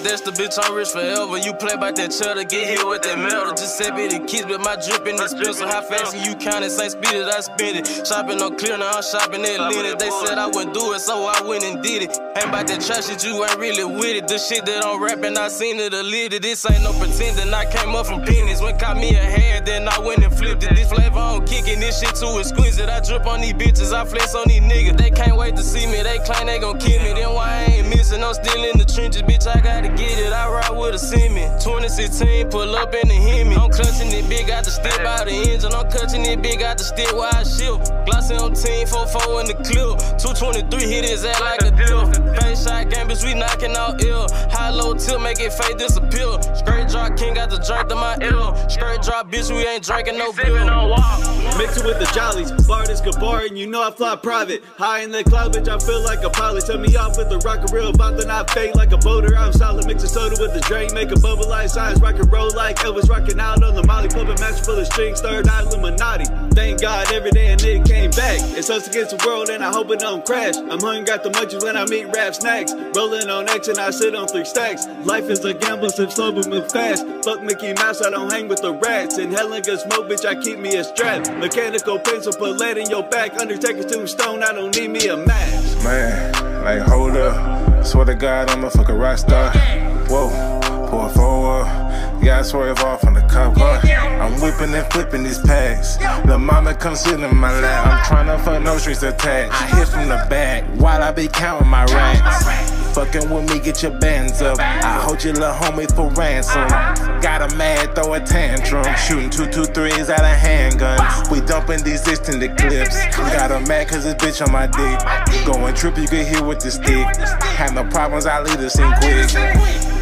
that's the bitch, I'm rich forever. You play about that cheddar, get hit with that metal. Just said be the kids, but my drip in this pencil. How fast can you count it? Same speed as I spend it. Shopping on clear, now I'm shopping at Lennon. They said I wouldn't do it, so I went and did it. Ain't about that trash shit, you ain't really with it. The shit that I'm rapping, I seen it a little. This ain't no pretending, I came up from pennies. When caught me a hair, then I went and flipped it. This flavor on kicking, this shit too exquisite. I drip on these bitches, I flex on these niggas. They can't wait to see me, they claim they gon' kill me. Then why I ain't missing, I'm still in the trenches. Bitch, I gotta get it, I ride with a semi. 2016, pull up in the Hemi. I'm clutching it big, got the step out the engine. I'm clutching it big, got the step while I shift. Glossy on team, 4-4 in the clip. 223 hit his ass like a deal. Face shot game, bitch, we knocking out ill. High low tilt, make it fade disappear. Straight drop, king got the drink to my ill. Straight drop, bitch, we ain't drinking no beer. Mix it with the jollies, bar this Gabar, and you know I fly private. High in the cloud, bitch, I feel like a pilot. Tell me off with the rocket real about to not fade like a boater. I'm solid, mix a soda with the drain, make a bubble like science, rock and roll like Elvis, rocking out on the Molly, puppet match full of strings, third eye Illuminati. Thank God every day a nigga came back. It's us against the world and I hope it don't crash. I'm hungry, got the munchies when I meet rap snacks. Rolling on X and I sit on 3 stacks. Life is a gamble, sip slow but move fast. Fuck Mickey Mouse, I don't hang with the rats. Inhaling good smoke, bitch, I keep me a strap. Mechanical pencil, put lead in your back. Undertaker's tombstone, I don't need me a mask. Man, like hold up. Swear to God, I'm a fucking rock star. Whoa, pull forward. Yeah, I swerve off on the cop car. I'm whipping and flipping these packs. Lil' mama come sit in my lap. I'm tryna fuck no strings attached. I hit from the back while I be counting my racks. Fucking with me, get your bands up. I hold your little homie for ransom. Got a mad, throw a tantrum. Shooting 223s out of handguns. We dumping these extended clips. Got a mad cause this bitch on my dick. Going trip, you can hear with the stick. Have no problems, I lead the scene quick.